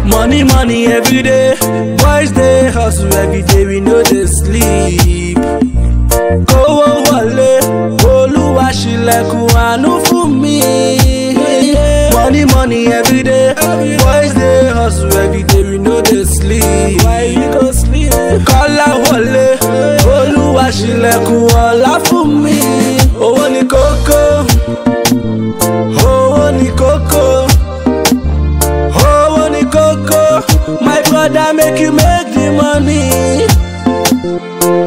Money, money every day. Boys they hustle every day, we know they sleep. Kowo wale, Oluwa ṣílẹ̀kùn àánú fún mi. Money, money every day. Boys they hustle every day, we know they sleep. Why you go sleep? Kọ́lá wọlé, Oluwa ṣílẹ̀kùn ọlá fún mi. Owó ni kókó, owó ni kókó, owó ni kókó. My brother make you make the money.